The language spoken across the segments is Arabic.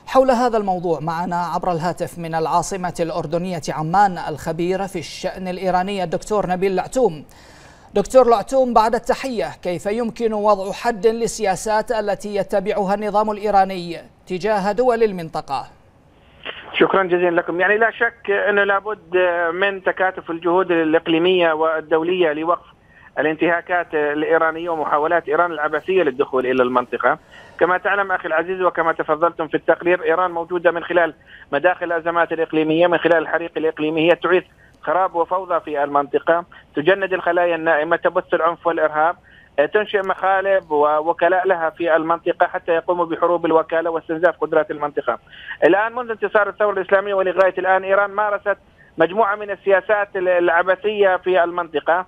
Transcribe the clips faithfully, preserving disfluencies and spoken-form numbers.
حول هذا الموضوع معنا عبر الهاتف من العاصمة الأردنية عمان الخبير في الشأن الإيراني الدكتور نبيل العتوم. دكتور العتوم، بعد التحية، كيف يمكن وضع حد للسياسات التي يتبعها النظام الإيراني تجاه دول المنطقة؟ شكرا جزيلا لكم. يعني لا شك أنه لابد من تكاتف الجهود الإقليمية والدولية لوقف الانتهاكات الإيرانية ومحاولات إيران العبثية للدخول إلى المنطقة. كما تعلم أخي العزيز وكما تفضلتم في التقرير، إيران موجودة من خلال مداخل الأزمات الإقليمية، من خلال الحريق الإقليمي، هي تعيد خراب وفوضى في المنطقة، تجند الخلايا النائمة، تبث العنف والإرهاب، تنشئ مخالب ووكلاء لها في المنطقة حتى يقوموا بحروب الوكالة واستنزاف قدرات المنطقة. الآن منذ انتصار الثورة الإسلامية ولغاية الآن إيران مارست مجموعة من السياسات العبثية في المنطقة،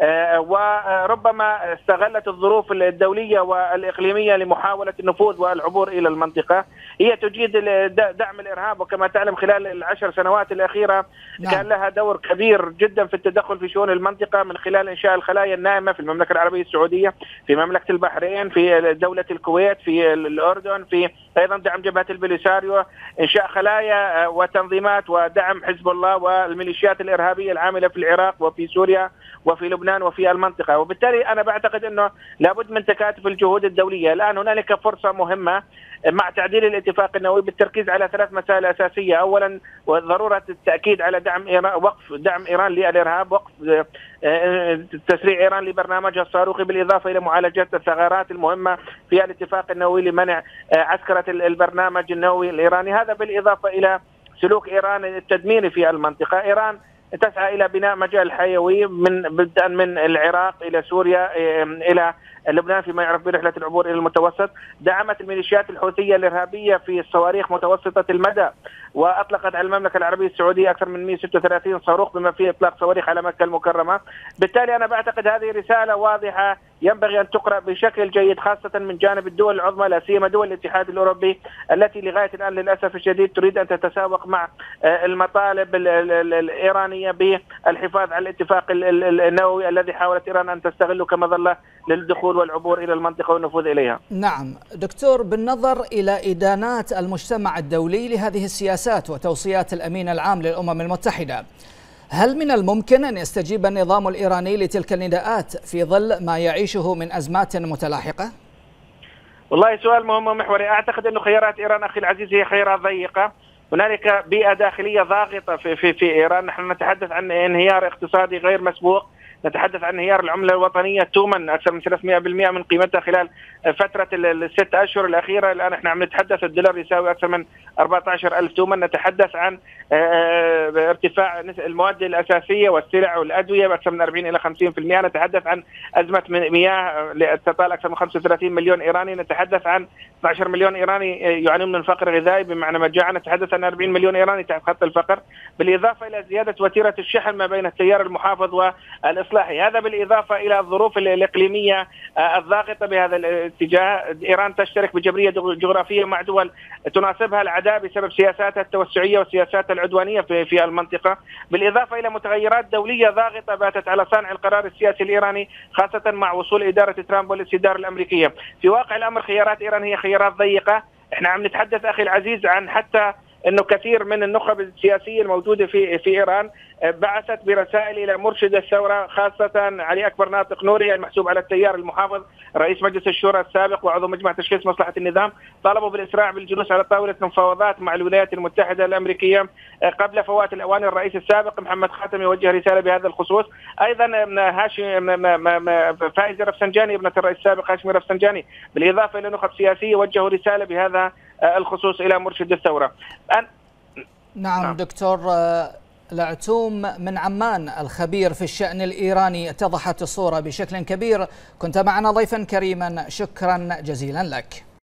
وربما استغلت الظروف الدولية والإقليمية لمحاولة النفوذ والعبور إلى المنطقة. هي تجيد دعم الإرهاب، وكما تعلم خلال العشر سنوات الأخيرة نعم. كان لها دور كبير جدا في التدخل في شؤون المنطقة من خلال إنشاء الخلايا النائمة في المملكة العربية السعودية، في مملكة البحرين، في دولة الكويت، في الأردن، في أيضا دعم جبهة البوليساريو، إنشاء خلايا وتنظيمات ودعم حزب الله والميليشيات الإرهابية العاملة في العراق وفي سوريا وفي لبنان وفي المنطقة. وبالتالي أنا بعتقد أنه لابد من تكاتف الجهود الدولية. الآن هنالك فرصة مهمة مع تعديل الاتفاق النووي بالتركيز على ثلاث مسائل أساسية. أولا، ضرورة التأكيد على دعم إيران، وقف دعم إيران للإرهاب، وقف تسريع إيران لبرنامجها الصاروخي، بالإضافة إلى معالجة الثغرات المهمة في الاتفاق النووي لمنع عسكرة البرنامج النووي الإيراني. هذا بالإضافة إلى سلوك إيران التدميري في المنطقة. إيران تسعى إلى بناء مجال حيوي من بدءا من العراق إلى سوريا إلى لبنان فيما يعرف برحلة العبور إلى المتوسط. دعمت الميليشيات الحوثية الإرهابية في الصواريخ متوسطة المدى، وأطلقت على المملكة العربية السعودية أكثر من مئة وستة وثلاثين صاروخ بما فيه إطلاق صواريخ على مكة المكرمة. بالتالي أنا بعتقد هذه رسالة واضحة ينبغي أن تقرأ بشكل جيد، خاصة من جانب الدول العظمى لا سيما دول الاتحاد الأوروبي التي لغاية الآن للأسف الشديد تريد أن تتساوق مع المطالب الإيرانية بالحفاظ على الاتفاق النووي الذي حاولت إيران أن تستغله كمظلة للدخول والعبور إلى المنطقة والنفوذ إليها. نعم دكتور، بالنظر إلى إدانات المجتمع الدولي لهذه السياسات وتوصيات الأمين العام للأمم المتحدة، هل من الممكن أن يستجيب النظام الإيراني لتلك النداءات في ظل ما يعيشه من أزمات متلاحقة؟ والله سؤال مهم ومحوري. أعتقد أن خيارات إيران أخي العزيز هي خيارات ضيقة. هنالك بيئة داخلية ضاغطة في, في, في إيران. نحن نتحدث عن انهيار اقتصادي غير مسبوق، نتحدث عن انهيار العملة الوطنية تومن أكثر من ثلاثمئة بالمئة من قيمتها خلال فترة الست أشهر الأخيرة. الآن احنا عم نتحدث الدولار يساوي أكثر من أربعة عشر ألف تومن. نتحدث عن ارتفاع المواد الأساسية والسلع والأدوية بأكثر من أربعين إلى خمسين بالمئة. نتحدث عن أزمة مياه تطال أكثر من خمسة وثلاثين مليون إيراني. نتحدث عن اثني عشر مليون إيراني يعانون من فقر غذائي بمعنى مجاعة. نتحدث عن أربعين مليون إيراني تحت خط الفقر، بالإضافة إلى زيادة وتيرة الشحن ما بين التيار المحافظ والإصلاحي. هذا بالإضافة إلى الظروف الإقليمية الضاغطة بهذا الاتجاه. إيران تشترك بجبرية جغرافية مع دول تناسبها العداء بسبب سياساتها التوسعية وسياساتها العدوانية في في المنطقة، بالإضافة إلى متغيرات دولية ضاغطة باتت على صانع القرار السياسي الإيراني، خاصة مع وصول إدارة ترامب والاستدارة الأمريكية. في واقع الأمر خيارات إيران هي خيارات ضيقة. احنا عم نتحدث أخي العزيز عن حتى انه كثير من النخب السياسيه الموجوده في في ايران بعثت برسائل الى مرشد الثوره، خاصه علي اكبر ناطق نوري المحسوب على التيار المحافظ رئيس مجلس الشورى السابق وعضو مجمع تشخيص مصلحه النظام، طالبوا بالاسراع بالجلوس على طاوله مفاوضات مع الولايات المتحده الامريكيه قبل فوات الاوان. الرئيس السابق محمد خاتم يوجه رساله بهذا الخصوص. ايضا هاشم فايزه رفسنجاني ابنه الرئيس السابق هاشمي رفسنجاني، بالاضافه الى نخب سياسيه وجهوا رساله بهذا الخصوص الى مرشد الثوره. أن... نعم, نعم دكتور العتوم من عمان الخبير في الشأن الإيراني، اتضحت الصورة بشكل كبير. كنت معنا ضيفا كريما، شكرا جزيلا لك.